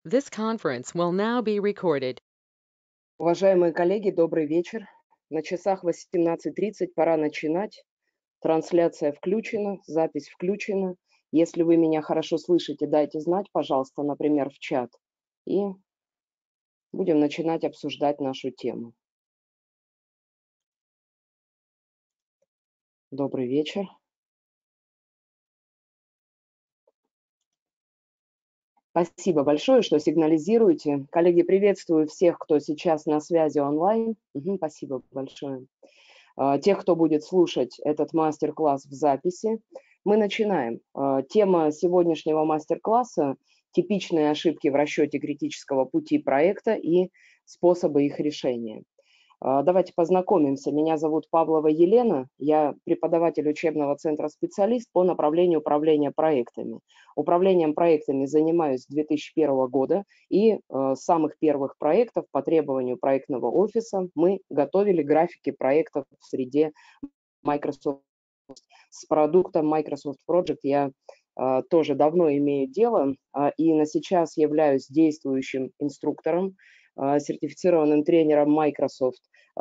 This conference will now be recorded. Уважаемые коллеги, добрый вечер. На часах 18:30, пора начинать. Трансляция включена, запись включена. Если вы меня хорошо слышите, дайте знать, пожалуйста, например, в чат. И будем начинать обсуждать нашу тему. Добрый вечер. Спасибо большое, что сигнализируете. Коллеги, приветствую всех, кто сейчас на связи онлайн. Спасибо большое. Тех, кто будет слушать этот мастер-класс в записи. Мы начинаем. Тема сегодняшнего мастер-класса – типичные ошибки в расчете критического пути проекта и способы их решения. Давайте познакомимся. Меня зовут Павлова Елена. Я преподаватель учебного центра «Специалист» по направлению управления проектами. Управлением проектами занимаюсь с 2001 года, и с самых первых проектов по требованию проектного офиса мы готовили графики проектов в среде Microsoft. С продуктом Microsoft Project я тоже давно имею дело, и на сейчас являюсь действующим инструктором, сертифицированным тренером Microsoft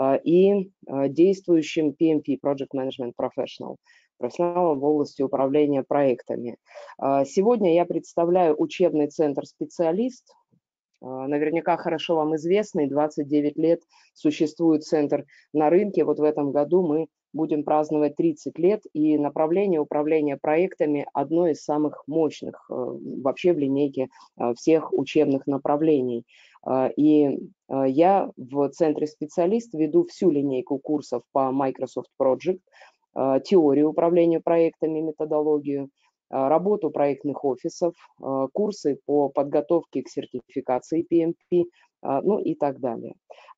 и действующим PMP, Project Management Professional, профессионалом в области управления проектами. Сегодня я представляю учебный центр «Специалист». Наверняка хорошо вам известный, 29 лет существует центр на рынке. Вот в этом году мы будем праздновать 30 лет, и направление управления проектами одно из самых мощных вообще в линейке всех учебных направлений. И я в центре «Специалист» веду всю линейку курсов по Microsoft Project, теорию управления проектами, методологию, работу проектных офисов, курсы по подготовке к сертификации PMP, ну и так далее.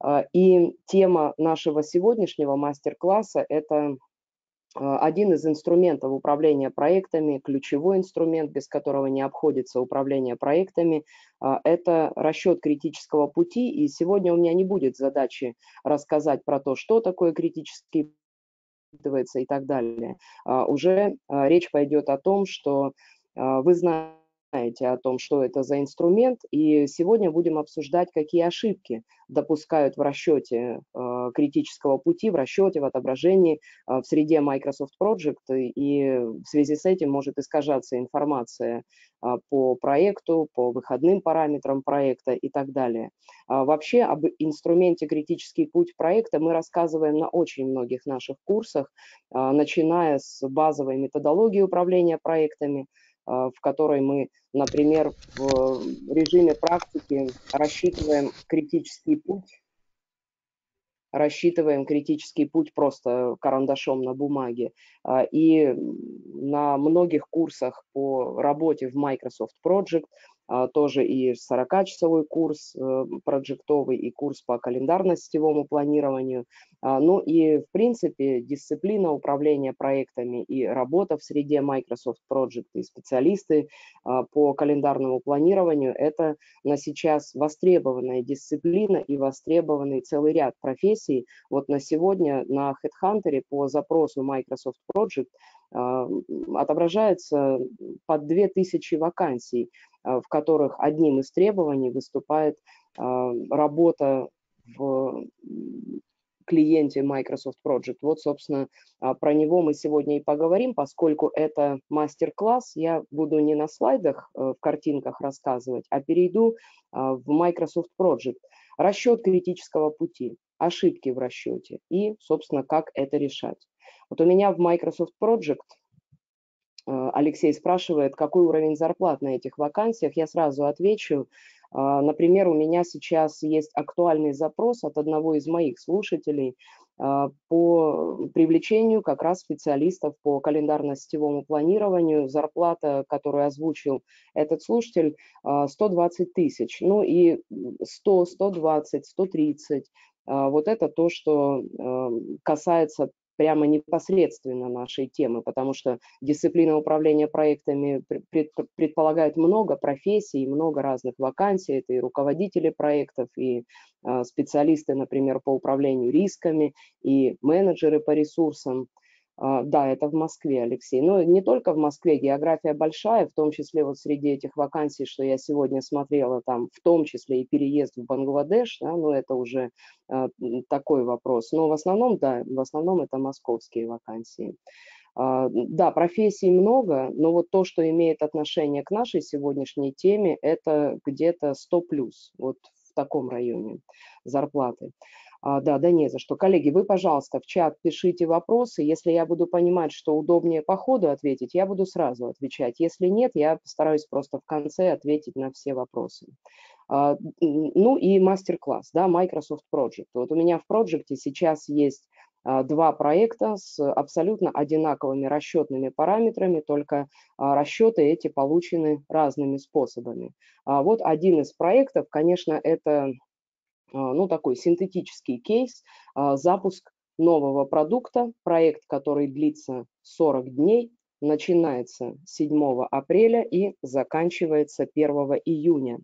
И тема нашего сегодняшнего мастер-класса – это один из инструментов управления проектами, ключевой инструмент, без которого не обходится управление проектами, это расчет критического пути. И сегодня у меня не будет задачи рассказать про то, что такое критический и так далее. Уже речь пойдет о том, что вы знаете о том, что это за инструмент, и сегодня будем обсуждать, какие ошибки допускают в расчете критического пути, в расчете, в отображении в среде Microsoft Project, и в связи с этим может искажаться информация по проекту, по выходным параметрам проекта и так далее. Вообще об инструменте «Критический путь проекта» мы рассказываем на очень многих наших курсах, начиная с базовой методологии управления проектами, в которой мы, например, в режиме практики рассчитываем критический путь просто карандашом на бумаге. И на многих курсах по работе в Microsoft Project, тоже и 40-часовой курс проджектовый, и курс по календарно-сетевому планированию. Ну и, в принципе, дисциплина управления проектами и работа в среде Microsoft Project и специалисты по календарному планированию – это на сейчас востребованная дисциплина и востребованный целый ряд профессий. Вот на сегодня на HeadHunter по запросу Microsoft Project отображается под 2000 вакансий, в которых одним из требований выступает работа в клиенте Microsoft Project. Вот, собственно, про него мы сегодня и поговорим, поскольку это мастер-класс, я буду не на слайдах, в картинках рассказывать, а перейду в Microsoft Project. Расчет критического пути, ошибки в расчете и, собственно, как это решать. Вот у меня в Microsoft Project Алексей спрашивает, какой уровень зарплат на этих вакансиях. Я сразу отвечу. Например, у меня сейчас есть актуальный запрос от одного из моих слушателей по привлечению как раз специалистов по календарно-сетевому планированию. Зарплата, которую озвучил этот слушатель, 120 тысяч. Ну и 100, 120, 130. Вот это то, что касается прямо непосредственно нашей темы, потому что дисциплина управления проектами предполагает много профессий, много разных вакансий. Это и руководители проектов, и специалисты, например, по управлению рисками, и менеджеры по ресурсам. Да, это в Москве, Алексей. Но не только в Москве, география большая, в том числе вот среди этих вакансий, что я сегодня смотрела, там в том числе и переезд в Бангладеш, да, но это уже такой вопрос. Но в основном, да, в основном это московские вакансии. Да, профессий много, но вот то, что имеет отношение к нашей сегодняшней теме, это где-то 100 плюс, вот в таком районе зарплаты. Да, не за что. Коллеги, вы, пожалуйста, в чат пишите вопросы. Если я буду понимать, что удобнее по ходу ответить, я буду сразу отвечать. Если нет, я постараюсь просто в конце ответить на все вопросы. Ну и мастер-класс, да, Microsoft Project. Вот у меня в проекте сейчас есть два проекта с абсолютно одинаковыми расчетными параметрами, только расчеты эти получены разными способами. Вот один из проектов, конечно, это ну, такой синтетический кейс, запуск нового продукта, проект, который длится 40 дней, начинается 7 апреля и заканчивается 1 июня.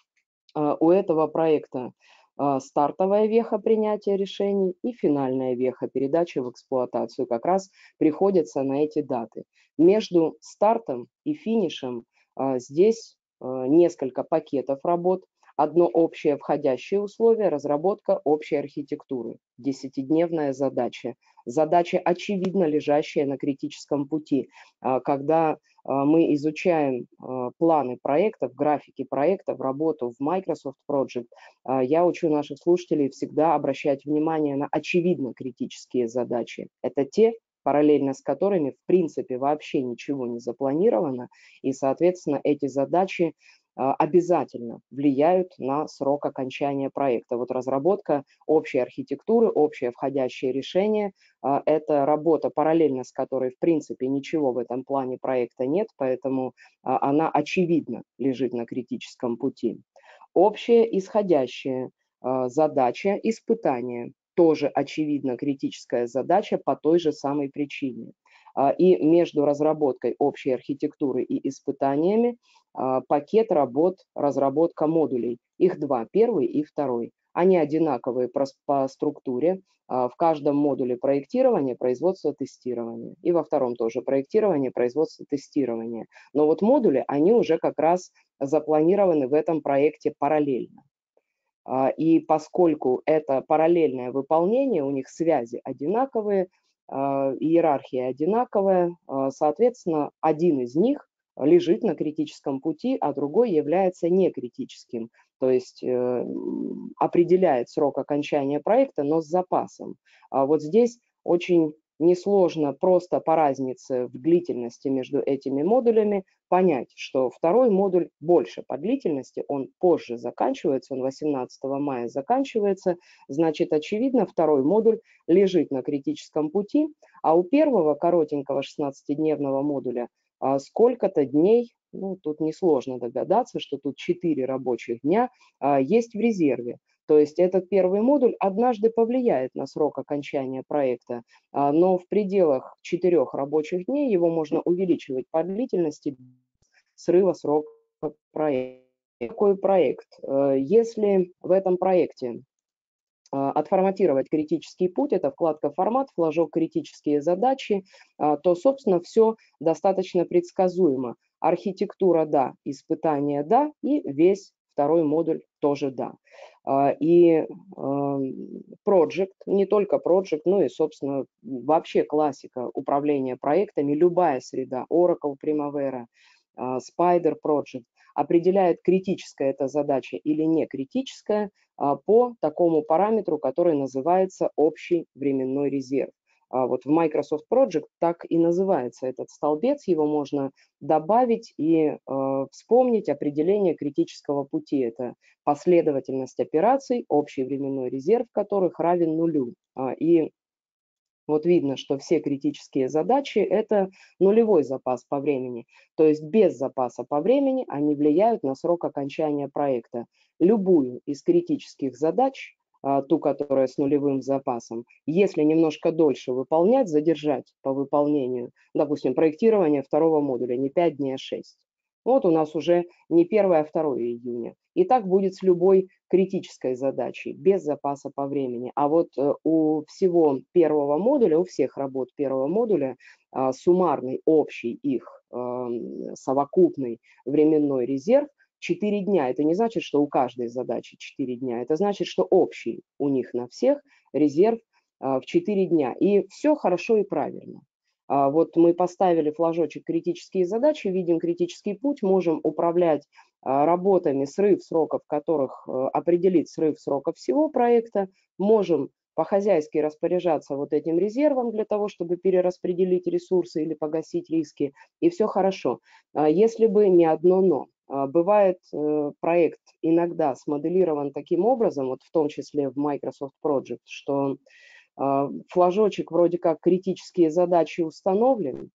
У этого проекта стартовая веха принятия решений и финальная веха передачи в эксплуатацию как раз приходится на эти даты. Между стартом и финишем здесь несколько пакетов работ. Одно общее входящее условие – разработка общей архитектуры, 10-дневная задача. Задача, очевидно, лежащая на критическом пути, когда мы изучаем планы проектов, графики проектов, работу в Microsoft Project, я учу наших слушателей всегда обращать внимание на очевидно критические задачи. Это те, параллельно с которыми в принципе вообще ничего не запланировано, и, соответственно, эти задачи обязательно влияют на срок окончания проекта. Вот разработка общей архитектуры, общее входящее решение – это работа, параллельно с которой, в принципе, ничего в этом плане проекта нет, поэтому она очевидно лежит на критическом пути. Общая исходящая задача испытания – тоже очевидно критическая задача по той же самой причине. И между разработкой общей архитектуры и испытаниями пакет работ, разработка модулей. Их два, первый и второй. Они одинаковые по структуре. В каждом модуле проектирование, производство, тестирование. И во втором тоже проектирование, производство, тестирование. Но вот модули, они уже как раз запланированы в этом проекте параллельно. И поскольку это параллельное выполнение, у них связи одинаковые, иерархия одинаковая, соответственно, один из них лежит на критическом пути, а другой является некритическим, то есть определяет срок окончания проекта, но с запасом. Вот здесь очень несложно просто по разнице в длительности между этими модулями понять, что второй модуль больше по длительности, он позже заканчивается, он 18 мая заканчивается, значит, очевидно, второй модуль лежит на критическом пути, а у первого коротенького 16-дневного модуля сколько-то дней, ну, тут несложно догадаться, что тут 4 рабочих дня есть в резерве. То есть этот первый модуль однажды повлияет на срок окончания проекта, но в пределах 4 рабочих дней его можно увеличивать по длительности срыва срока проекта. Такой проект. Если в этом проекте отформатировать критический путь, это вкладка «Формат», флажок «Критические задачи», то, собственно, все достаточно предсказуемо. Архитектура – да, испытания – да, и весь второй модуль тоже да. И Project, не только Project, но и, собственно, вообще классика управления проектами, любая среда, Oracle Primavera, Spider Project, определяет, критическая эта задача или не критическая, по такому параметру, который называется общий временной резерв. Вот в Microsoft Project так и называется этот столбец, его можно добавить и вспомнить определение критического пути. Это последовательность операций, общий временной резерв которых равен нулю. И вот видно, что все критические задачи – это нулевой запас по времени. То есть без запаса по времени они влияют на срок окончания проекта. Любую из критических задач, ту, которая с нулевым запасом, если немножко дольше выполнять, задержать по выполнению, допустим, проектирование второго модуля, не 5 дней, а 6, Вот у нас уже не 1, а 2 июня. И так будет с любой критической задачей, без запаса по времени. А вот у всего первого модуля, у всех работ первого модуля, суммарный, общий их совокупный временной резерв 4 дня. Это не значит, что у каждой задачи 4 дня. Это значит, что общий у них на всех резерв в 4 дня. И все хорошо и правильно. Вот мы поставили флажочек «Критические задачи», видим критический путь, можем управлять работами, срыв сроков которых определить срыв сроков всего проекта, можем по-хозяйски распоряжаться вот этим резервом для того, чтобы перераспределить ресурсы или погасить риски, и все хорошо. Если бы не одно «но». Бывает, проект иногда смоделирован таким образом, вот в том числе в Microsoft Project, что флажочек вроде как критические задачи установлен,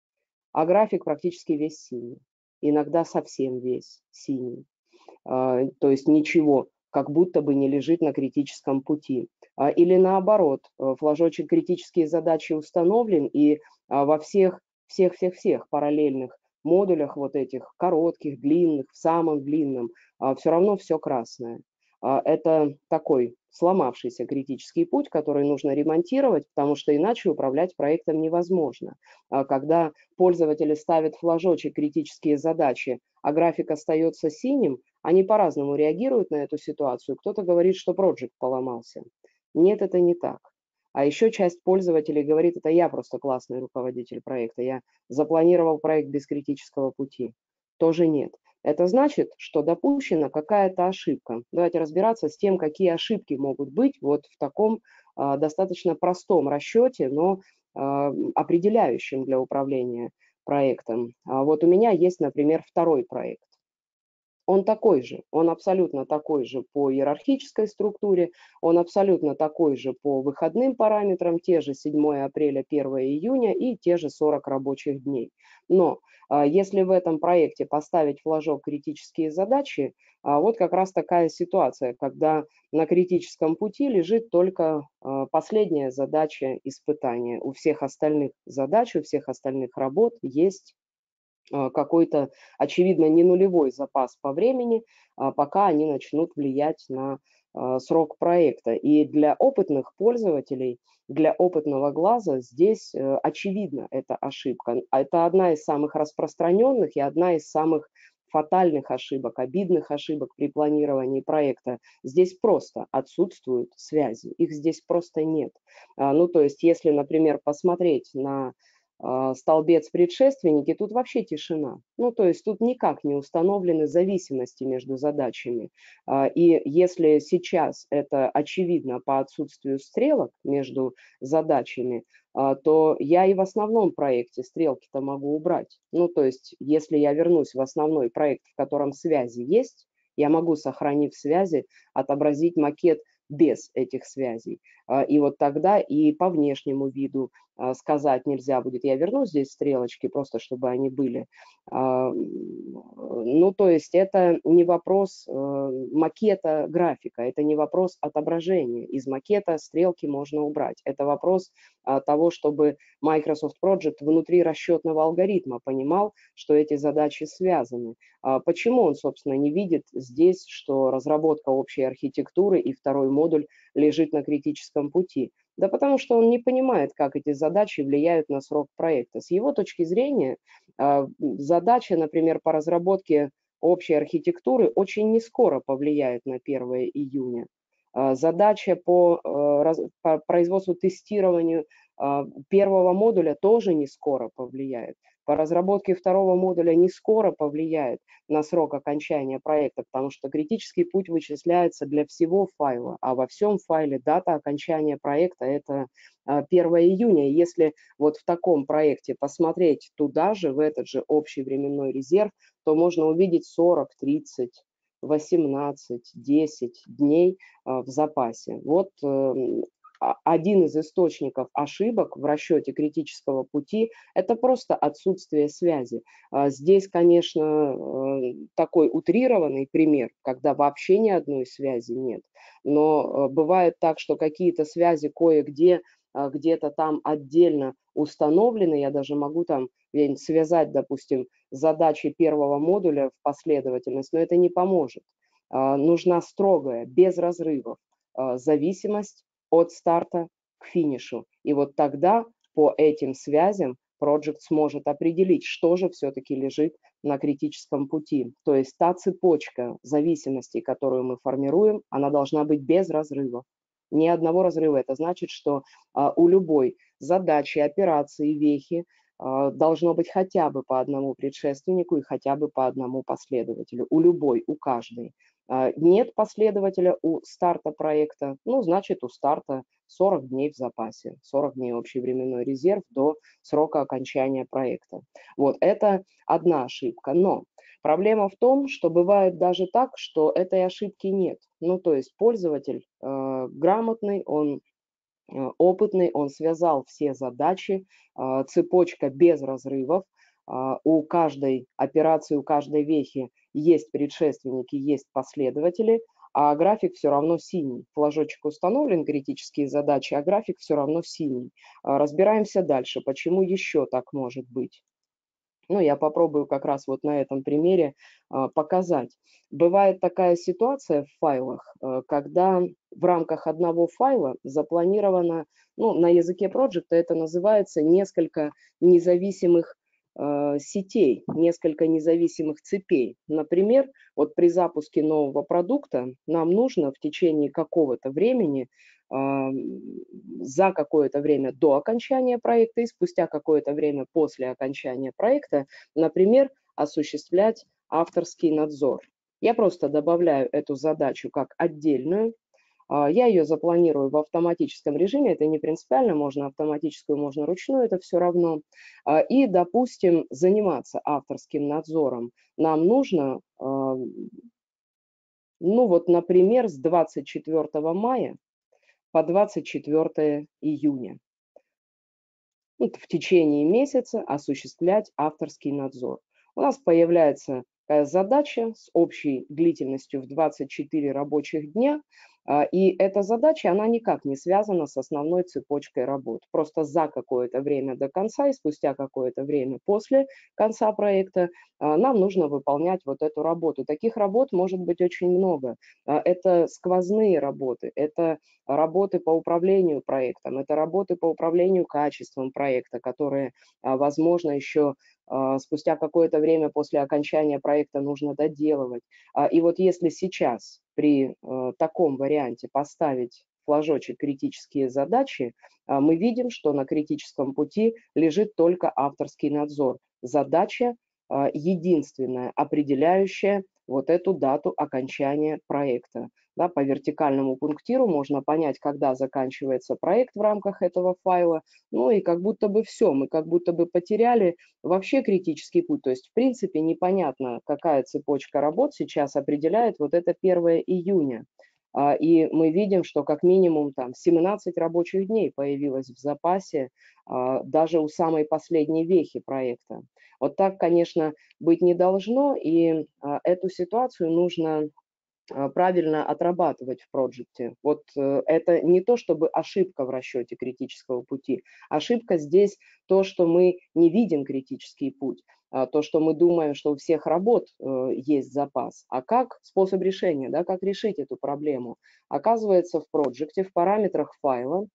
а график практически весь синий. Иногда совсем весь синий. То есть ничего, как будто бы не лежит на критическом пути. Или наоборот, флажочек критические задачи установлен, и во всех параллельных модулях вот этих коротких, длинных, в самом длинном, все равно все красное. Это такой сломавшийся критический путь, который нужно ремонтировать, потому что иначе управлять проектом невозможно. Когда пользователи ставят флажочек критические задачи, а график остается синим, они по-разному реагируют на эту ситуацию. Кто-то говорит, что проект поломался. Нет, это не так. А еще часть пользователей говорит, это я просто классный руководитель проекта, я запланировал проект без критического пути. Тоже нет. Это значит, что допущена какая-то ошибка. Давайте разбираться с тем, какие ошибки могут быть вот в таком достаточно простом расчете, но определяющем для управления проектом. Вот у меня есть, например, второй проект. Он такой же, он абсолютно такой же по иерархической структуре, он абсолютно такой же по выходным параметрам, те же 7 апреля, 1 июня и те же 40 рабочих дней. Но если в этом проекте поставить флажок «Критические задачи», вот как раз такая ситуация, когда на критическом пути лежит только последняя задача испытания. У всех остальных задач, у всех остальных работ есть какой-то, очевидно, не нулевой запас по времени, пока они начнут влиять на срок проекта. И для опытных пользователей, для опытного глаза здесь очевидно эта ошибка. Это одна из самых распространенных и одна из самых фатальных ошибок, обидных ошибок при планировании проекта. Здесь просто отсутствуют связи, их здесь просто нет. Ну, то есть, если, например, посмотреть на столбец предшественники, тут вообще тишина. Ну, то есть тут никак не установлены зависимости между задачами. И если сейчас это очевидно по отсутствию стрелок между задачами, то я и в основном проекте стрелки-то могу убрать. Ну, то есть если я вернусь в основной проект, в котором связи есть, я могу, сохранив связи, отобразить макет без этих связей. И вот тогда и по внешнему виду сказать нельзя будет. Я верну здесь стрелочки, просто чтобы они были. Ну, то есть это не вопрос макета графика, это не вопрос отображения. Из макета стрелки можно убрать. Это вопрос того, чтобы Microsoft Project внутри расчетного алгоритма понимал, что эти задачи связаны. Почему он, собственно, не видит здесь, что разработка общей архитектуры и второй модуль лежит на критическом пути? Да потому что он не понимает, как эти задачи влияют на срок проекта. С его точки зрения, задача, например, по разработке общей архитектуры очень не скоро повлияет на 1 июня. Задача по производству тестированию первого модуля тоже не скоро повлияет. По разработке второго модуля не скоро повлияет на срок окончания проекта, потому что критический путь вычисляется для всего файла, а во всем файле дата окончания проекта – это 1 июня. И если вот в таком проекте посмотреть туда же, в этот же общий временной резерв, то можно увидеть 40, 30, 18, 10 дней в запасе. Вот один из источников ошибок в расчете критического пути – это просто отсутствие связи. Здесь, конечно, такой утрированный пример, когда вообще ни одной связи нет. Но бывает так, что какие-то связи кое-где, где-то там отдельно установлены, я даже могу там связать, допустим, задачи первого модуля в последовательность, но это не поможет. Нужна строгая, без разрывов, зависимость от старта к финишу. И вот тогда по этим связям проект сможет определить, что же все-таки лежит на критическом пути. То есть та цепочка зависимостей, которую мы формируем, она должна быть без разрыва. Ни одного разрыва. Это значит, что у любой задачи, операции, вехи должно быть хотя бы по одному предшественнику и хотя бы по одному последователю. У любой, у каждой. Нет последователя у старта проекта, ну, значит, у старта 40 дней в запасе, 40 дней общий временной резерв до срока окончания проекта. Вот это одна ошибка. Но проблема в том, что бывает даже так, что этой ошибки нет. Ну, то есть пользователь грамотный, он опытный, он связал все задачи, цепочка без разрывов, у каждой операции, у каждой вехи есть предшественники, есть последователи, а график все равно синий. Флажочек установлен, критические задачи, а график все равно синий. Разбираемся дальше, почему еще так может быть. Ну, я попробую как раз вот на этом примере показать. Бывает такая ситуация в файлах, когда в рамках одного файла запланировано, ну, на языке проекта это называется несколько независимых сетей, несколько независимых цепей. Например, вот при запуске нового продукта нам нужно в течение какого-то времени за какое-то время до окончания проекта и спустя какое-то время после окончания проекта, например, осуществлять авторский надзор. Я просто добавляю эту задачу как отдельную. Я ее запланирую в автоматическом режиме, это не принципиально, можно автоматическую, можно ручную, это все равно. И, допустим, заниматься авторским надзором нам нужно, ну вот, например, с 24 мая по 24 июня. Вот в течение месяца осуществлять авторский надзор. У нас появляется задача с общей длительностью в 24 рабочих дня, и эта задача, она никак не связана с основной цепочкой работ. Просто за какое-то время до конца и спустя какое-то время после конца проекта нам нужно выполнять вот эту работу. Таких работ может быть очень много. Это сквозные работы, это работы по управлению проектом, это работы по управлению качеством проекта, которые, возможно, еще спустя какое-то время после окончания проекта нужно доделывать. И вот если сейчас при таком варианте поставить флажочек «Критические задачи», мы видим, что на критическом пути лежит только авторский надзор. Задача единственная, определяющая вот эту дату окончания проекта. Да, по вертикальному пунктиру можно понять, когда заканчивается проект в рамках этого файла. Ну и как будто бы все, мы как будто бы потеряли вообще критический путь. То есть, в принципе, непонятно, какая цепочка работ сейчас определяет вот это 1 июня. И мы видим, что как минимум там 17 рабочих дней появилось в запасе даже у самой последней вехи проекта. Вот так, конечно, быть не должно, и эту ситуацию нужно правильно отрабатывать в проекте. Вот это не то, чтобы ошибка в расчете критического пути. Ошибка здесь то, что мы не видим критический путь, то, что мы думаем, что у всех работ есть запас. А как способ решения, да, как решить эту проблему? Оказывается, в проекте, в параметрах файла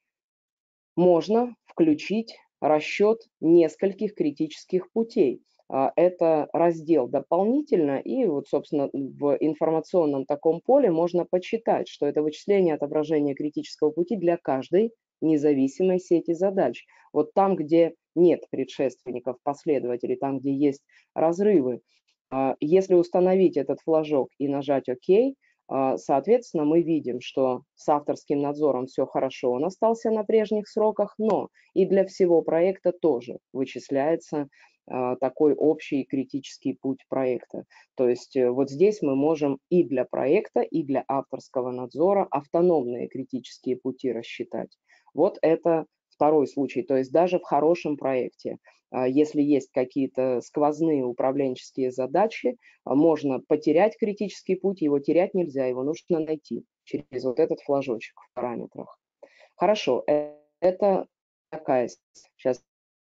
можно включить расчет нескольких критических путей. Это раздел дополнительно, и вот, собственно, в информационном таком поле можно почитать, что это вычисление отображения критического пути для каждой независимой сети задач. Вот там, где нет предшественников, последователей, там, где есть разрывы, если установить этот флажок и нажать ОК, соответственно, мы видим, что с авторским надзором все хорошо, он остался на прежних сроках, но и для всего проекта тоже вычисляется такой общий критический путь проекта. То есть вот здесь мы можем и для проекта, и для авторского надзора автономные критические пути рассчитать. Вот это второй случай. То есть даже в хорошем проекте, если есть какие-то сквозные управленческие задачи, можно потерять критический путь, его терять нельзя, его нужно найти через вот этот флажочек в параметрах. Хорошо, это такая сейчас,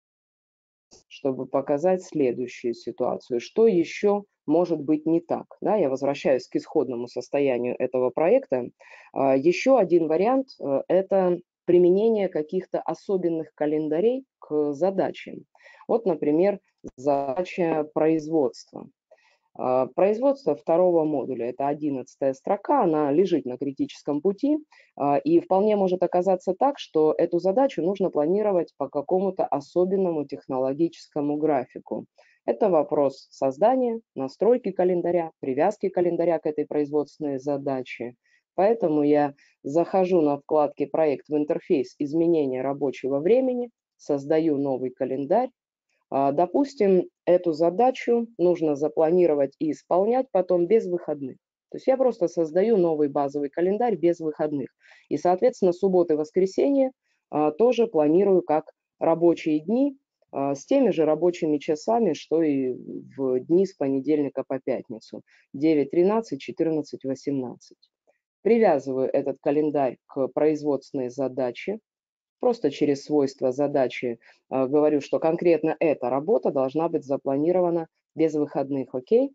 чтобы показать следующую ситуацию. Что еще может быть не так? Да, я возвращаюсь к исходному состоянию этого проекта. Еще один вариант это применение каких-то особенных календарей к задачам. Вот, например, задача производства. Производство второго модуля – это 11-я строка, она лежит на критическом пути, и вполне может оказаться так, что эту задачу нужно планировать по какому-то особенному технологическому графику. Это вопрос создания, настройки календаря, привязки календаря к этой производственной задаче. Поэтому я захожу на вкладке «Проект» в интерфейс «Изменение рабочего времени», создаю новый календарь. Допустим, эту задачу нужно запланировать и исполнять потом без выходных. То есть я просто создаю новый базовый календарь без выходных. И, соответственно, субботы и воскресенье тоже планирую как рабочие дни с теми же рабочими часами, что и в дни с понедельника по пятницу. 9, 13, 14, 18. Привязываю этот календарь к производственной задаче. Просто через свойства задачи говорю, что конкретно эта работа должна быть запланирована без выходных, окей?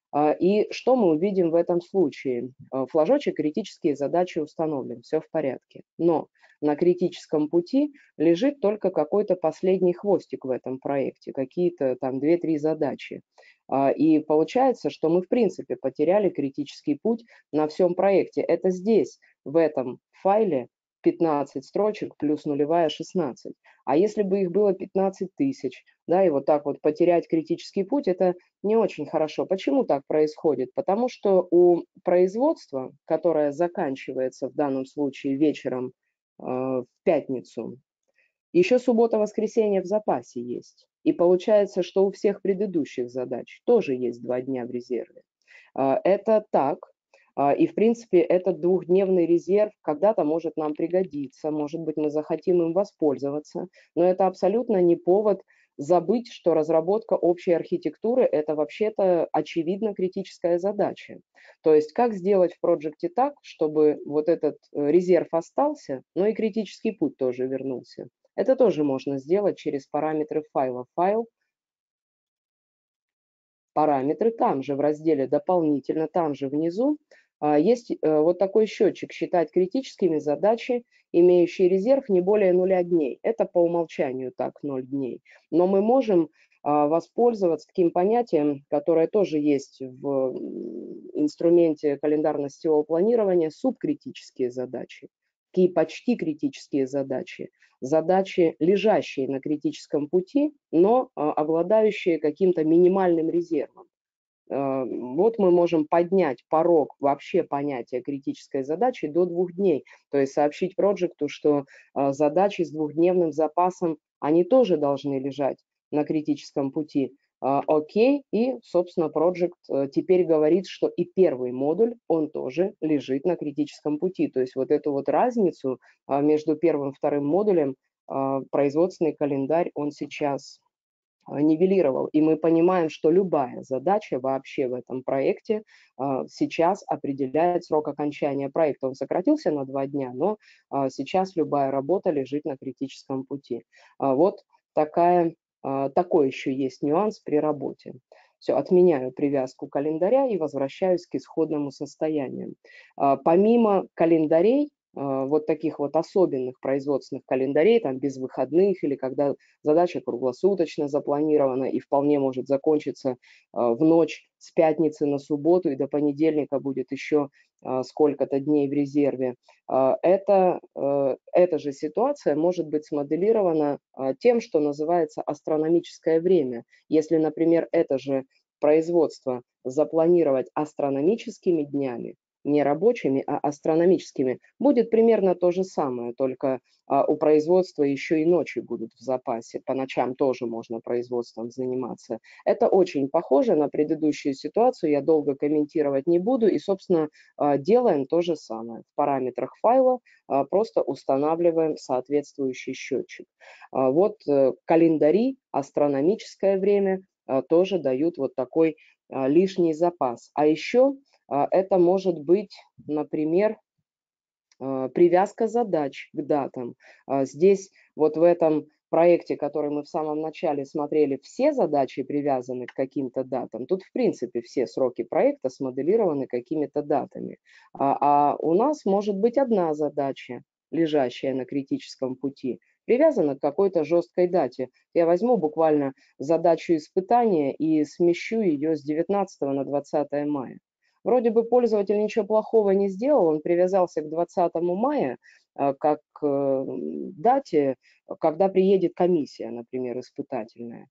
И что мы увидим в этом случае? Флажочек «Критические задачи» установлен, все в порядке. Но на критическом пути лежит только какой-то последний хвостик в этом проекте, какие-то там 2-3 задачи. И получается, что мы в принципе потеряли критический путь на всем проекте. Это здесь, в этом файле, 15 строчек плюс нулевая 16. А если бы их было 15 тысяч, да, и вот так вот потерять критический путь, это не очень хорошо. Почему так происходит? Потому что у производства, которое заканчивается в данном случае вечером в пятницу, еще суббота-воскресенье в запасе есть. И получается, что у всех предыдущих задач тоже есть 2 дня в резерве. Это так. И, в принципе, этот двухдневный резерв когда-то может нам пригодиться, может быть, мы захотим им воспользоваться, но это абсолютно не повод забыть, что разработка общей архитектуры – это вообще-то очевидно критическая задача. То есть как сделать в проекте так, чтобы вот этот резерв остался, но и критический путь тоже вернулся. Это тоже можно сделать через параметры файла. Файл, параметры, там же в разделе «Дополнительно», там же внизу есть вот такой счетчик «Считать критическими задачи, имеющие резерв не более 0 дней». Это по умолчанию так 0 дней. Но мы можем воспользоваться таким понятием, которое тоже есть в инструменте календарно-сетевого планирования – субкритические задачи. Такие почти критические задачи. Задачи, лежащие на критическом пути, но обладающие каким-то минимальным резервом. Вот мы можем поднять порог вообще понятия критической задачи до 2 дней. То есть сообщить проекту, что задачи с двухдневным запасом, они тоже должны лежать на критическом пути. Окей, и, собственно, проект теперь говорит, что и первый модуль, он тоже лежит на критическом пути. То есть вот эту вот разницу между первым и вторым модулем производственный календарь, он сейчас нивелировал. И мы понимаем, что любая задача вообще в этом проекте сейчас определяет срок окончания проекта. Он сократился на 2 дня, но сейчас любая работа лежит на критическом пути. Вот такой еще есть нюанс при работе. Все, отменяю привязку календаря и возвращаюсь к исходному состоянию. Помимо календарей, вот таких вот особенных производственных календарей, там без выходных или когда задача круглосуточно запланирована и вполне может закончиться в ночь с пятницы на субботу, и до понедельника будет еще сколько-то дней в резерве. Эта же ситуация может быть смоделирована тем, что называется астрономическое время. Если, например, это же производство запланировать астрономическими днями, не рабочими, а астрономическими, будет примерно то же самое, только у производства еще и ночи будут в запасе, по ночам тоже можно производством заниматься. Это очень похоже на предыдущую ситуацию, я долго комментировать не буду, и, собственно, делаем то же самое. В параметрах файла просто устанавливаем соответствующий счетчик. Вот календари, астрономическое время тоже дают вот такой лишний запас. А еще это может быть, например, привязка задач к датам. Здесь вот в этом проекте, который мы в самом начале смотрели, все задачи привязаны к каким-то датам. Тут, в принципе, все сроки проекта смоделированы какими-то датами. А у нас может быть одна задача, лежащая на критическом пути, привязана к какой-то жесткой дате. Я возьму буквально задачу испытания и смещу ее с 19 на 20 мая. Вроде бы пользователь ничего плохого не сделал, он привязался к 20 мая как к дате, когда приедет комиссия, например, испытательная,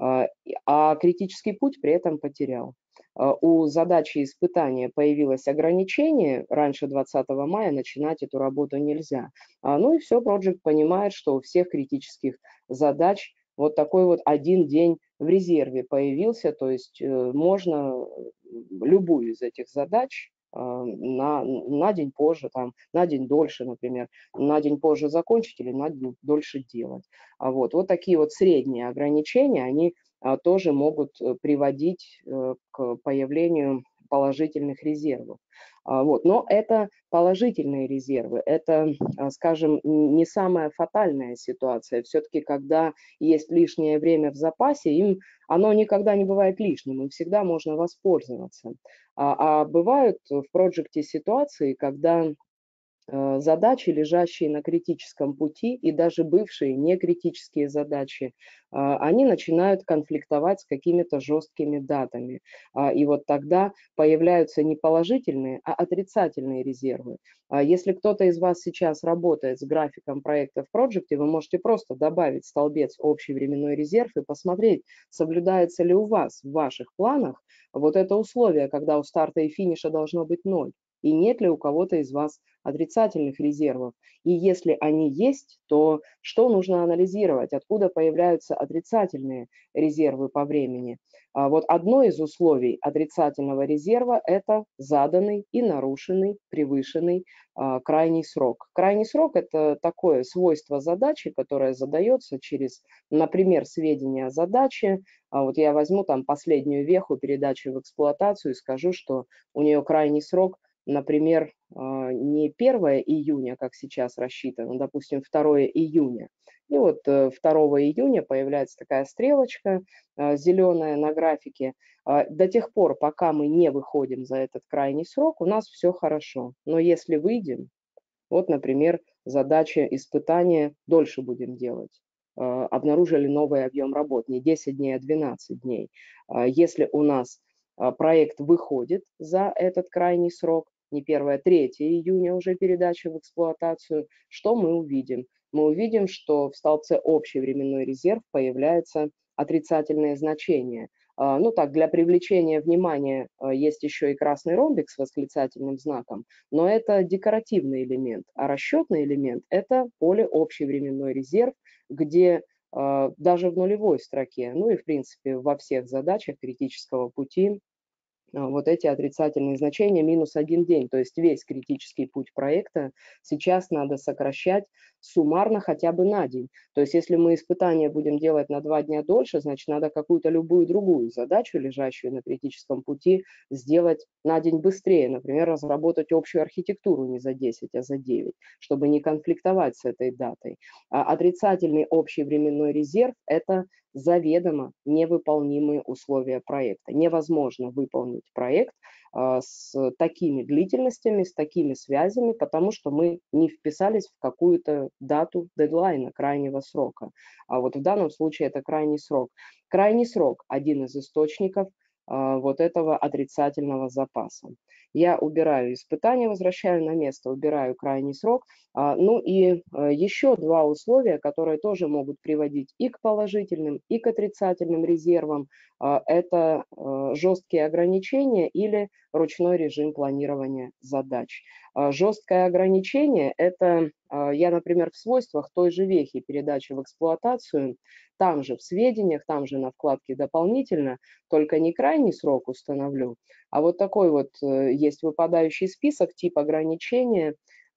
а критический путь при этом потерял. У задачи испытания появилось ограничение, раньше 20 мая начинать эту работу нельзя. Ну и все, Project понимает, что у всех критических задач вот такой вот один день в резерве появился, то есть можно любую из этих задач на день позже, там, на день дольше, например, на день позже закончить или на день дольше делать. Вот такие вот средние ограничения, они тоже могут приводить к появлению положительных резервов. Но это положительные резервы, это, скажем, не самая фатальная ситуация. Все-таки, когда есть лишнее время в запасе, оно никогда не бывает лишним, им всегда можно воспользоваться. А бывают в проекте ситуации, когда задачи, лежащие на критическом пути, и даже бывшие некритические задачи, они начинают конфликтовать с какими-то жесткими датами. И вот тогда появляются не положительные, а отрицательные резервы. Если кто-то из вас сейчас работает с графиком проекта в проекте, вы можете просто добавить столбец «Общий временной резерв» и посмотреть, соблюдается ли у вас в ваших планах вот это условие, когда у старта и финиша должно быть 0, и нет ли у кого-то из вас отрицательных резервов. И если они есть, то что нужно анализировать? Откуда появляются отрицательные резервы по времени? Вот одно из условий отрицательного резерва – это заданный и нарушенный, превышенный крайний срок. Крайний срок – это такое свойство задачи, которое задается через, например, сведения о задаче. Вот я возьму там последнюю веху передачи в эксплуатацию и скажу, что у нее крайний срок, например, не 1 июня, как сейчас рассчитано, допустим, 2 июня. И вот 2 июня появляется такая стрелочка зеленая на графике. До тех пор, пока мы не выходим за этот крайний срок, у нас все хорошо. Но если выйдем, вот, например, задача испытания дольше будем делать. Обнаружили новый объем работ, не 10 дней, а 12 дней. Если у нас проект выходит за этот крайний срок, не 1, а 3 июня уже передача в эксплуатацию, что мы увидим? Мы увидим, что в столбце «Общий временной резерв» появляется отрицательное значение. Ну так, для привлечения внимания есть еще и красный ромбик с восклицательным знаком, но это декоративный элемент, а расчетный элемент – это поле «Общий временной резерв», где даже в нулевой строке, ну и в принципе во всех задачах критического пути вот эти отрицательные значения минус 1 день, то есть весь критический путь проекта сейчас надо сокращать суммарно хотя бы на день. То есть если мы испытания будем делать на 2 дня дольше, значит надо какую-то любую другую задачу, лежащую на критическом пути, сделать на день быстрее. Например, разработать общую архитектуру не за 10, а за 9, чтобы не конфликтовать с этой датой. Отрицательный общий временной резерв – это заведомо невыполнимые условия проекта. Невозможно выполнить проект с такими длительностями, с такими связями, потому что мы не вписались в какую-то дату дедлайна, крайнего срока. А вот в данном случае это крайний срок. Крайний срок – один из источников вот этого отрицательного запаса. Я убираю испытания, возвращаю на место, убираю крайний срок. Ну и еще два условия, которые тоже могут приводить и к положительным, и к отрицательным резервам. Это жесткие ограничения или ручной режим планирования задач. Жесткое ограничение – это я, например, в свойствах той же вехи передачи в эксплуатацию, там же в сведениях, там же на вкладке «Дополнительно», только не крайний срок установлю, а вот такой вот есть выпадающий список, тип ограничения.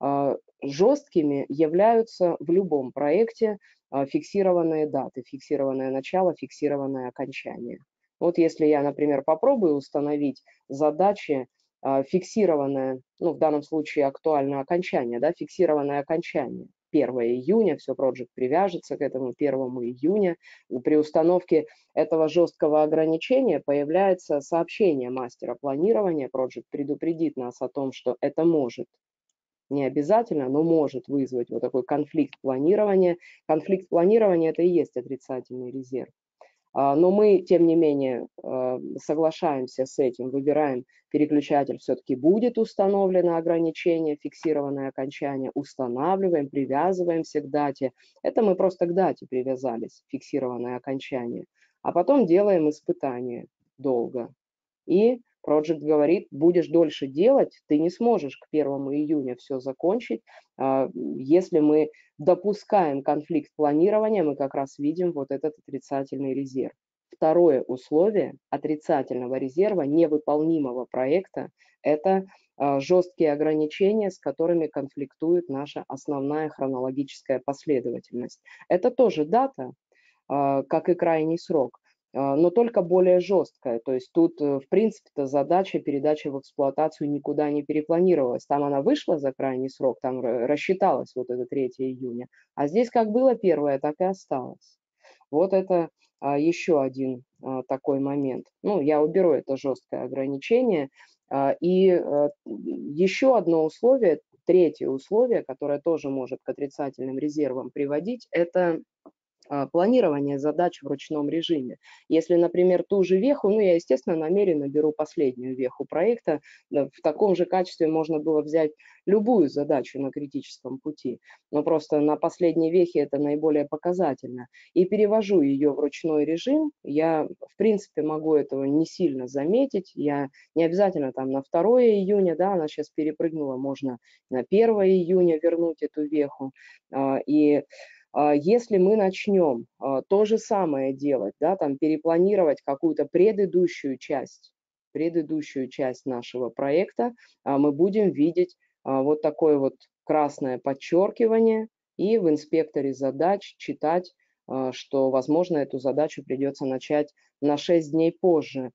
Жесткими являются в любом проекте фиксированные даты, фиксированное начало, фиксированное окончание. Вот если я, например, попробую установить задачи фиксированное, ну, в данном случае актуально окончание, да, фиксированное окончание. 1 июня, все, проект привяжется к этому 1 июня. При установке этого жесткого ограничения появляется сообщение мастера планирования. Проект предупредит нас о том, что это может, не обязательно, но может вызвать вот такой конфликт планирования. Конфликт планирования – это и есть отрицательный резерв. Но мы, тем не менее, соглашаемся с этим, выбираем переключатель, все-таки будет установлено ограничение, фиксированное окончание, устанавливаем, привязываемся к дате. Это мы просто к дате привязались, фиксированное окончание. А потом делаем испытание долго. И Project говорит, будешь дольше делать, ты не сможешь к 1 июня все закончить. Если мы допускаем конфликт планирования, мы как раз видим вот этот отрицательный резерв. Второе условие отрицательного резерва, невыполнимого проекта, это жесткие ограничения, с которыми конфликтует наша основная хронологическая последовательность. Это тоже дата, как и крайний срок, но только более жесткая. То есть тут, в принципе-то, задача передачи в эксплуатацию никуда не перепланировалась. Там она вышла за крайний срок, там рассчиталась вот это 3 июня, а здесь как было 1, так и осталось. Вот это еще один такой момент. Ну, я уберу это жесткое ограничение. И еще одно условие, третье условие, которое тоже может к отрицательным резервам приводить, это планирование задач в ручном режиме. Если, например, ту же веху, ну, я, естественно, намеренно беру последнюю веху проекта, в таком же качестве можно было взять любую задачу на критическом пути, но просто на последней вехе это наиболее показательно. И перевожу ее в ручной режим, я, в принципе, могу этого не сильно заметить, я не обязательно там на 2 июня, да, она сейчас перепрыгнула, можно на 1 июня вернуть эту веху, и если мы начнем то же самое делать, да, там перепланировать какую-то предыдущую часть нашего проекта, мы будем видеть вот такое вот красное подчеркивание и в инспекторе задач читать, что, возможно, эту задачу придется начать на 6 дней позже.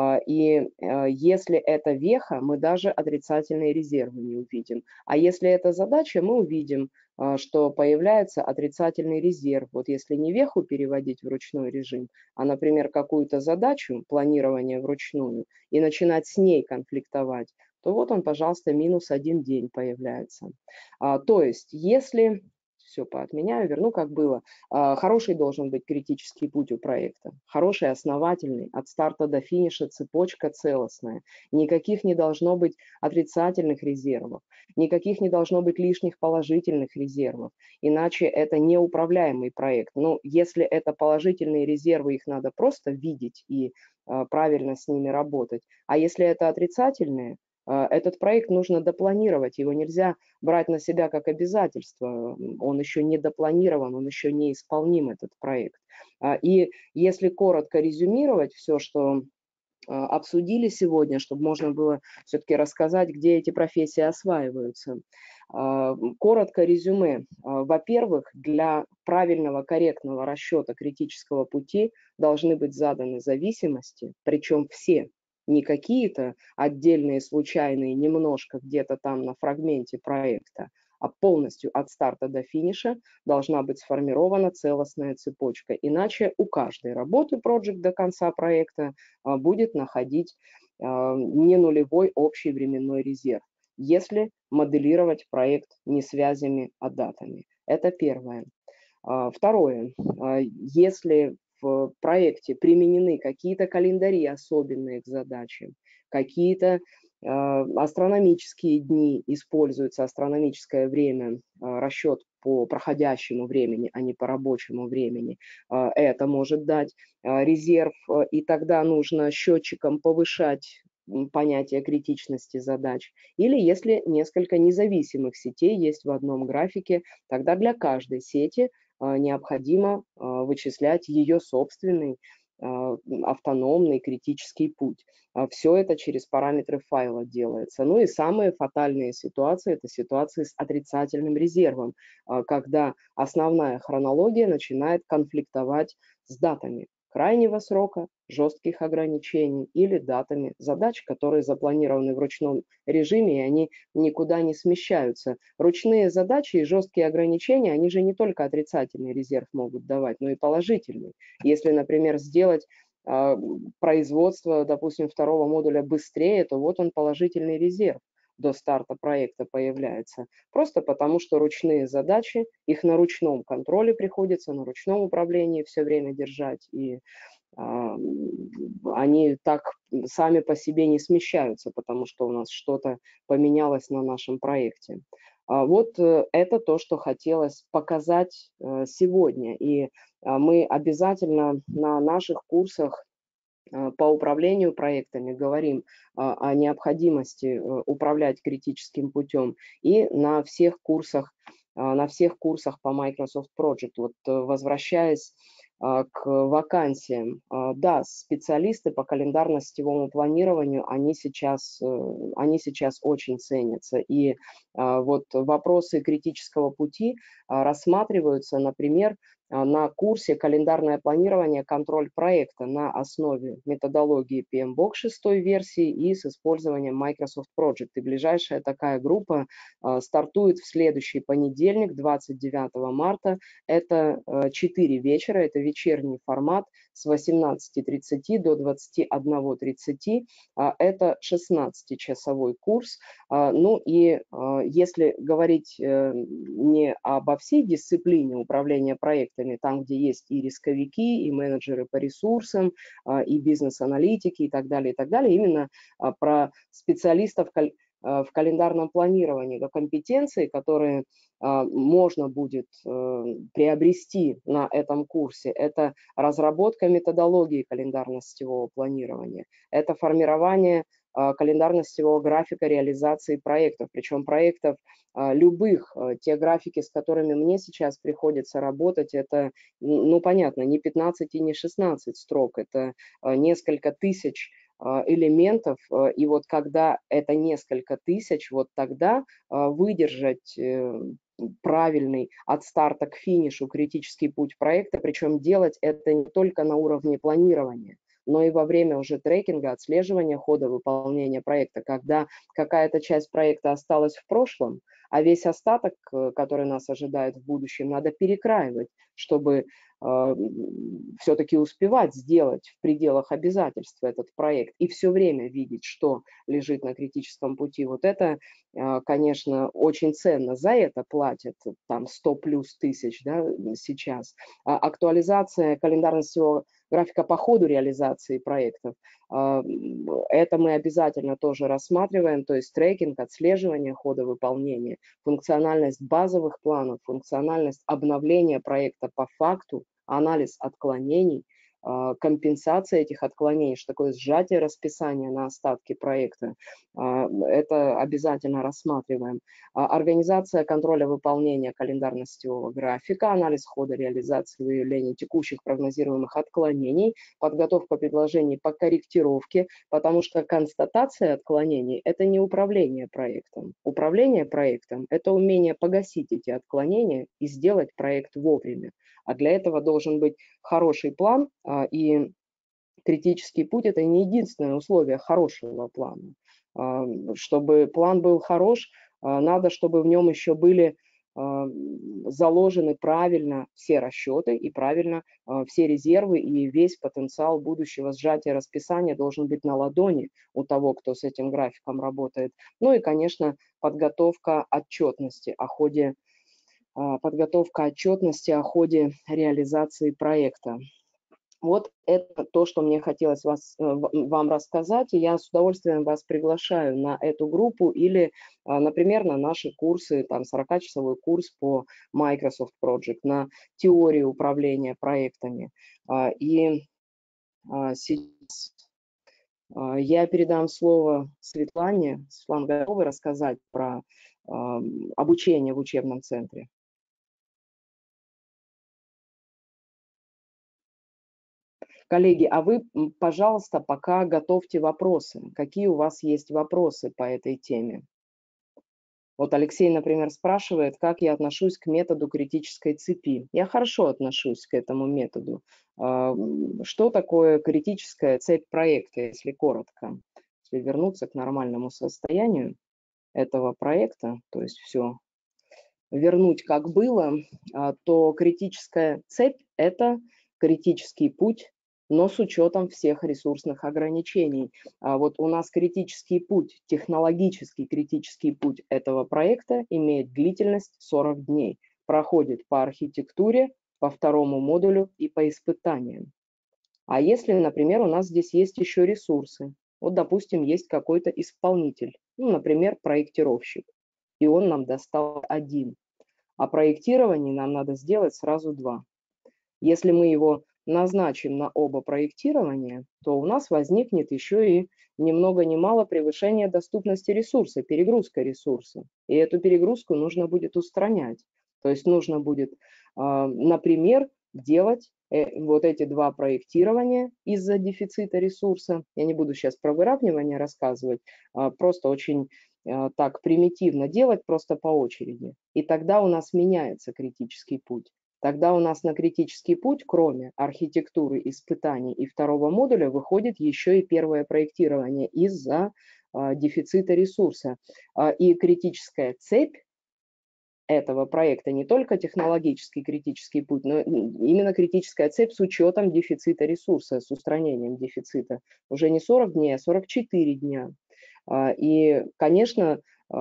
И если это веха, мы даже отрицательные резервы не увидим. А если это задача, мы увидим, что появляется отрицательный резерв. Вот если не веху переводить в ручной режим, а, например, какую-то задачу, планирование вручную, и начинать с ней конфликтовать, то вот он, пожалуйста, -1 день появляется. То есть, если... Все поотменяю, верну как было. Хороший должен быть критический путь у проекта. Хороший, основательный, от старта до финиша цепочка целостная. Никаких не должно быть отрицательных резервов. Никаких не должно быть лишних положительных резервов, иначе это неуправляемый проект. Но если это положительные резервы, их надо просто видеть и правильно с ними работать. А если это отрицательные, этот проект нужно допланировать, его нельзя брать на себя как обязательство, он еще не допланирован, он еще не исполним, этот проект. И если коротко резюмировать все, что обсудили сегодня, чтобы можно было все-таки рассказать, где эти профессии осваиваются. Коротко резюме. Во-первых, для правильного, корректного расчета критического пути должны быть заданы зависимости, причем все, не какие-то отдельные, случайные, немножко где-то там на фрагменте проекта, а полностью от старта до финиша должна быть сформирована целостная цепочка. Иначе у каждой работы Project до конца проекта будет находить не нулевой общий временной резерв, если моделировать проект не связями, а датами. Это первое. Второе. Если в проекте применены какие-то календари особенные к задачам, какие-то астрономические дни используются, астрономическое время, расчет по проходящему времени, а не по рабочему времени, это может дать резерв, и тогда нужно счетчиком повышать понятие критичности задач. Или если несколько независимых сетей есть в одном графике, тогда для каждой сети необходимо вычислять ее собственный автономный критический путь. Все это через параметры файла делается. Ну и самые фатальные ситуации – это ситуации с отрицательным резервом, когда основная хронология начинает конфликтовать с датами, крайнего срока, жестких ограничений или датами задач, которые запланированы в ручном режиме, и они никуда не смещаются. Ручные задачи и жесткие ограничения, они же не только отрицательный резерв могут давать, но и положительный. Если, например, сделать производство, допустим, второго модуля быстрее, то вот он положительный резерв до старта проекта появляется. Просто потому, что ручные задачи, их на ручном контроле приходится, на ручном управлении все время держать, и они так сами по себе не смещаются, потому что у нас что-то поменялось на нашем проекте. Вот это то, что хотелось показать сегодня. И мы обязательно на наших курсах по управлению проектами говорим о необходимости управлять критическим путем. И на всех курсах по Microsoft Project, вот возвращаясь к вакансиям, да, специалисты по календарно-сетевому планированию, они сейчас очень ценятся. И вот вопросы критического пути рассматриваются, например, на курсе «Календарное планирование. Контроль проекта» на основе методологии PMBOK 6 версии и с использованием Microsoft Project. И ближайшая такая группа стартует в следующий понедельник, 29 марта. Это 4 вечера, это вечерний формат с 18:30 до 21:30. Это 16-часовой курс. Ну и если говорить не обо всей дисциплине управления проектами, там, где есть и рисковики, и менеджеры по ресурсам, и бизнес-аналитики и так далее, именно про специалистов в календарном планировании, до компетенции, которые можно будет приобрести на этом курсе. Это разработка методологии календарно-сетевого планирования, это формирование календарно-сетевого графика реализации проектов, причем проектов любых. Те графики, с которыми мне сейчас приходится работать, это, ну, понятно, не 15 и не 16 строк, это несколько тысяч элементов, и вот когда это несколько тысяч, вот тогда выдержать правильный от старта к финишу критический путь проекта, причем делать это не только на уровне планирования, но и во время уже трекинга, отслеживания хода выполнения проекта, когда какая-то часть проекта осталась в прошлом, а весь остаток, который нас ожидает в будущем, надо перекраивать, чтобы все-таки успевать сделать в пределах обязательств этот проект и все время видеть, что лежит на критическом пути. Вот это, конечно, очень ценно. За это платят там 100 плюс тысяч, да, сейчас. Актуализация календарно-сетевого графика по ходу реализации проектов. Это мы обязательно тоже рассматриваем, то есть трекинг, отслеживание хода выполнения, функциональность базовых планов, функциональность обновления проекта по факту, анализ отклонений, компенсация этих отклонений, что такое сжатие расписания на остатки проекта. Это обязательно рассматриваем. Организация контроля выполнения календарно-сетевого графика, анализ хода реализации, выявление текущих прогнозируемых отклонений, подготовка предложений по корректировке, потому что констатация отклонений – это не управление проектом. Управление проектом – это умение погасить эти отклонения и сделать проект вовремя. А для этого должен быть хороший план, и критический путь – это не единственное условие хорошего плана. Чтобы план был хорош, надо, чтобы в нем еще были заложены правильно все расчеты и правильно все резервы, и весь потенциал будущего сжатия расписания должен быть на ладони у того, кто с этим графиком работает. Ну и, конечно, подготовка отчетности о ходе реализации проекта. Вот это то, что мне хотелось вам рассказать, и я с удовольствием вас приглашаю на эту группу или, например, на наши курсы, там 40-часовой курс по Microsoft Project, на теорию управления проектами. И сейчас я передам слово Светлане. Светлана, готовы рассказать про обучение в учебном центре? Коллеги, а вы, пожалуйста, пока готовьте вопросы. Какие у вас есть вопросы по этой теме? Вот Алексей, например, спрашивает, как я отношусь к методу критической цепи. Я хорошо отношусь к этому методу. Что такое критическая цепь проекта, если коротко? Если вернуться к нормальному состоянию этого проекта, то есть все вернуть как было, то критическая цепь – это критический путь, но с учетом всех ресурсных ограничений. Вот у нас критический путь, технологический критический путь этого проекта имеет длительность 40 дней, проходит по архитектуре, по второму модулю и по испытаниям. А если, например, у нас здесь есть еще ресурсы, вот, допустим, есть какой-то исполнитель, ну, например, проектировщик, и он нам достал один, а проектирование нам надо сделать сразу два. Если мы его назначим на оба проектирования, то у нас возникнет еще и ни много ни мало превышение доступности ресурса, перегрузка ресурса. И эту перегрузку нужно будет устранять. То есть нужно будет, например, делать вот эти два проектирования из-за дефицита ресурса. Я не буду сейчас про выравнивание рассказывать, просто очень так примитивно делать, просто по очереди. И тогда у нас меняется критический путь. Тогда у нас на критический путь, кроме архитектуры, испытаний и второго модуля, выходит еще и первое проектирование из-за дефицита ресурса. И критическая цепь этого проекта не только технологический критический путь, но именно критическая цепь с учетом дефицита ресурса, с устранением дефицита. Уже не 40 дней, а 44 дня. И, конечно,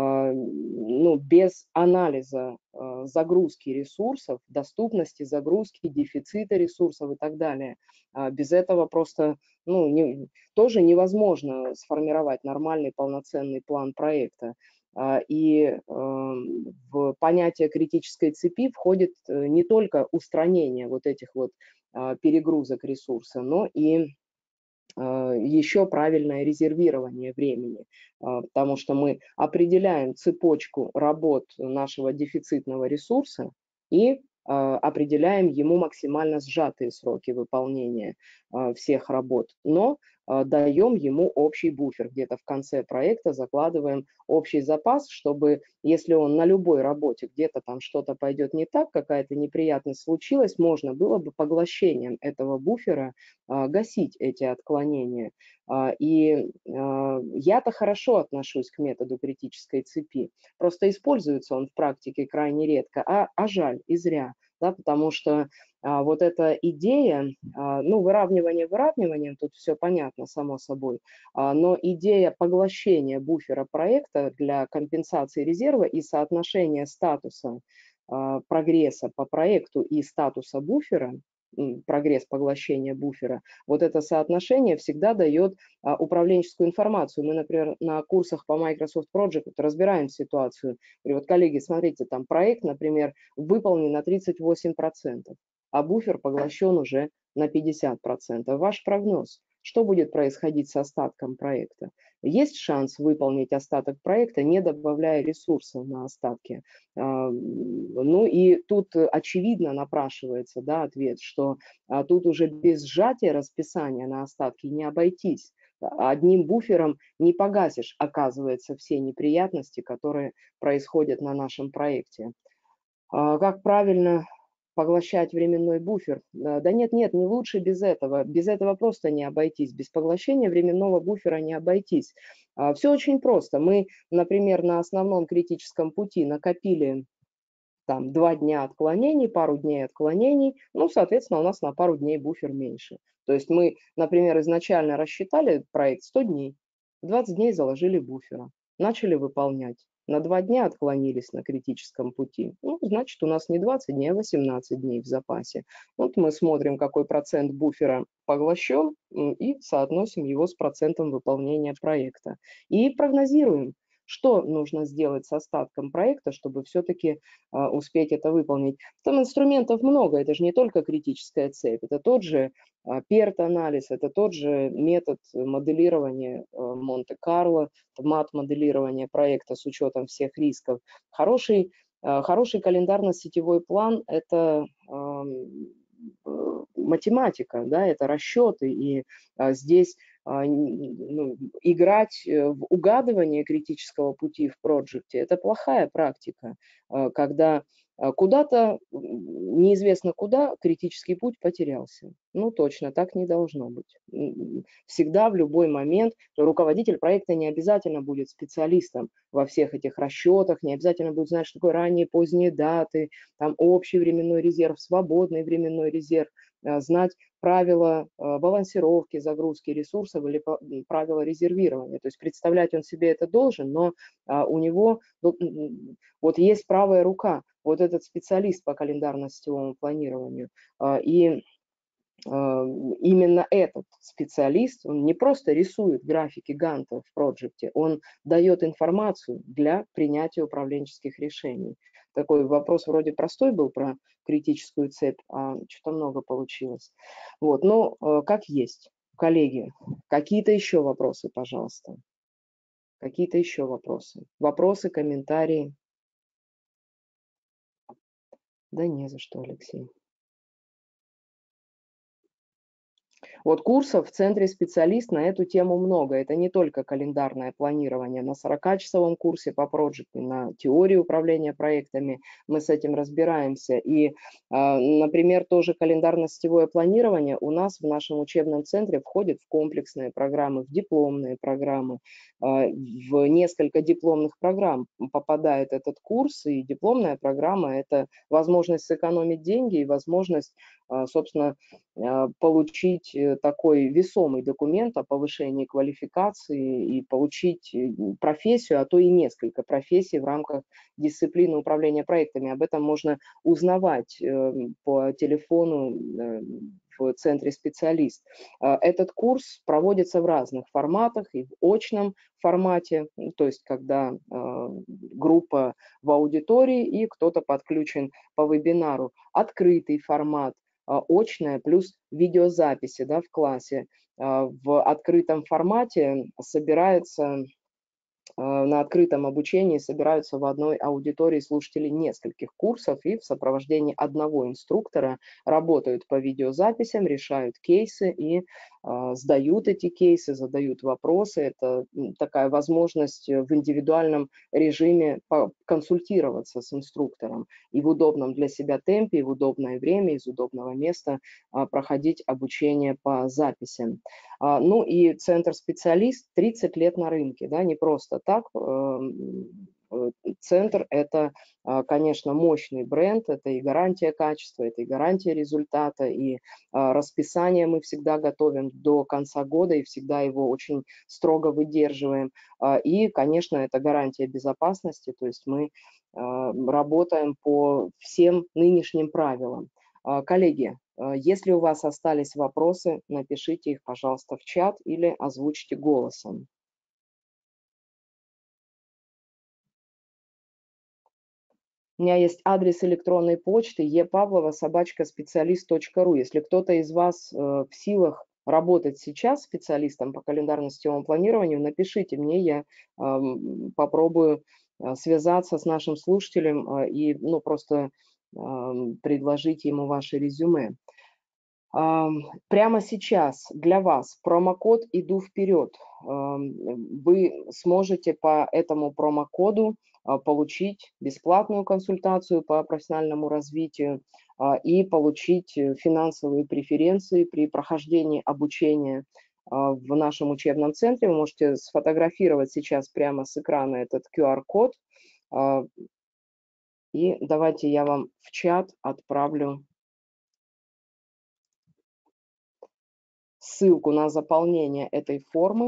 ну, без анализа загрузки ресурсов, доступности загрузки, дефицита ресурсов и так далее, без этого просто ну, тоже невозможно сформировать нормальный полноценный план проекта. И в понятие критической цепи входит не только устранение вот этих вот перегрузок ресурса, но и еще правильное резервирование времени, потому что мы определяем цепочку работ нашего дефицитного ресурса и определяем ему максимально сжатые сроки выполнения всех работ, но даем ему общий буфер. Где-то в конце проекта закладываем общий запас, чтобы, если он на любой работе где-то там что-то пойдет не так, какая-то неприятность случилась, можно было бы поглощением этого буфера гасить эти отклонения. И я-то хорошо отношусь к методу критической цепи, просто используется он в практике крайне редко, а жаль, и зря, да, потому что вот эта идея, ну, выравнивание выравниванием, тут все понятно, само собой, но идея поглощения буфера проекта для компенсации резерва и соотношения статуса прогресса по проекту и статуса буфера, прогресс поглощения буфера, вот это соотношение всегда дает управленческую информацию. Мы, например, на курсах по Microsoft Project разбираем ситуацию. Говорю, вот, коллеги, смотрите, там проект, например, выполнен на 38%, а буфер поглощен уже на 50%. Ваш прогноз, что будет происходить с остатком проекта? Есть шанс выполнить остаток проекта, не добавляя ресурсов на остатки? Ну и тут очевидно напрашивается, да, ответ, что тут уже без сжатия расписания на остатки не обойтись. Одним буфером не погасишь, оказывается, все неприятности, которые происходят на нашем проекте. Как правильно поглощать временной буфер? Да нет, не лучше без этого. Без этого просто не обойтись. Без поглощения временного буфера не обойтись. Все очень просто. Мы, например, на основном критическом пути накопили там 2 дня отклонений, пару дней отклонений, ну, соответственно, у нас на пару дней буфер меньше. То есть мы, например, изначально рассчитали проект 100 дней, 20 дней заложили буфера, начали выполнять. На 2 дня отклонились на критическом пути. Ну, значит, у нас не 20 дней, а 18 дней в запасе. Вот мы смотрим, какой процент буфера поглощен, и соотносим его с процентом выполнения проекта. И прогнозируем, что нужно сделать с остатком проекта, чтобы все-таки успеть это выполнить. Там инструментов много, это же не только критическая цепь, это тот же PERT-анализ, это тот же метод моделирования Монте-Карло, мат-моделирование проекта с учетом всех рисков. Хороший календарно-сетевой план – это математика, да, это расчеты, и здесь играть в угадывание критического пути в проекте – это плохая практика, когда куда-то, неизвестно куда, критический путь потерялся. Ну, точно, так не должно быть. Всегда, в любой момент, руководитель проекта не обязательно будет специалистом во всех этих расчетах, не обязательно будет знать, что такое ранние, поздние даты, там общий временной резерв, свободный временной резерв, знать правила балансировки, загрузки ресурсов или правила резервирования. То есть представлять он себе это должен, но у него вот есть правая рука, вот этот специалист по календарно-сетевому планированию. И именно этот специалист, он не просто рисует графики Ганта в проекте, он дает информацию для принятия управленческих решений. Такой вопрос вроде простой был про критическую цепь, а что-то много получилось. Вот, но как есть. Коллеги, какие-то еще вопросы, пожалуйста? Какие-то еще вопросы? Вопросы, комментарии? Да не за что, Алексей. Вот курсов в центре специалист на эту тему много. Это не только календарное планирование. На 40-часовом курсе по проекту, на теории управления проектами мы с этим разбираемся. И, например, тоже календарно-сетевое планирование у нас в нашем учебном центре входит в комплексные программы, в дипломные программы. В несколько дипломных программ попадает этот курс, и дипломная программа – это возможность сэкономить деньги и возможность, собственно, получить такой весомый документ о повышении квалификации и получить профессию, а то и несколько профессий в рамках дисциплины управления проектами. Об этом можно узнавать по телефону в центре специалист. Этот курс проводится в разных форматах, и в очном формате, то есть когда группа в аудитории и кто-то подключен по вебинару. Открытый формат, очное плюс видеозаписи, да, в классе. В открытом формате собирается, на открытом обучении собираются в одной аудитории слушатели нескольких курсов и в сопровождении одного инструктора работают по видеозаписям, решают кейсы и сдают эти кейсы, задают вопросы. Это такая возможность в индивидуальном режиме консультироваться с инструктором и в удобном для себя темпе, и в удобное время, из удобного места проходить обучение по записям. Ну и центр-специалист 30 лет на рынке, да, не просто так. Центр – это, конечно, мощный бренд, это и гарантия качества, это и гарантия результата, и расписание мы всегда готовим до конца года и всегда его очень строго выдерживаем. И, конечно, это гарантия безопасности, то есть мы работаем по всем нынешним правилам. Коллеги, если у вас остались вопросы, напишите их, пожалуйста, в чат или озвучьте голосом. У меня есть адрес электронной почты epavlova@specialist.ru. Если кто-то из вас в силах работать сейчас специалистом по календарно-сетевому планированию, напишите мне, я попробую связаться с нашим слушателем и просто предложить ему ваше резюме. Прямо сейчас для вас промокод «Иду вперед». Вы сможете по этому промокоду получить бесплатную консультацию по профессиональному развитию и получить финансовые преференции при прохождении обучения в нашем учебном центре. Вы можете сфотографировать сейчас прямо с экрана этот QR-код. И давайте я вам в чат отправлю ссылку на заполнение этой формы.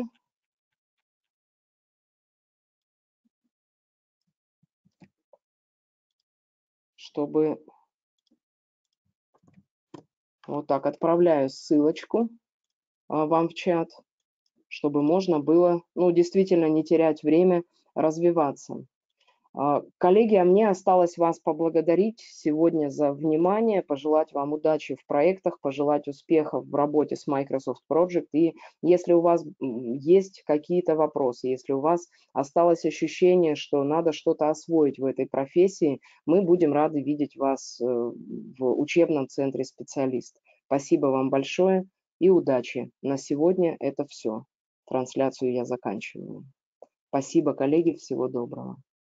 Чтобы вот так отправляю ссылочку вам в чат, чтобы можно было, действительно не терять время, развиваться. Коллеги, а мне осталось вас поблагодарить сегодня за внимание, пожелать вам удачи в проектах, пожелать успехов в работе с Microsoft Project. И если у вас есть какие-то вопросы, если у вас осталось ощущение, что надо что-то освоить в этой профессии, мы будем рады видеть вас в учебном центре специалист. Спасибо вам большое. и удачи. На сегодня это все. Трансляцию я заканчиваю. Спасибо, коллеги, всего доброго.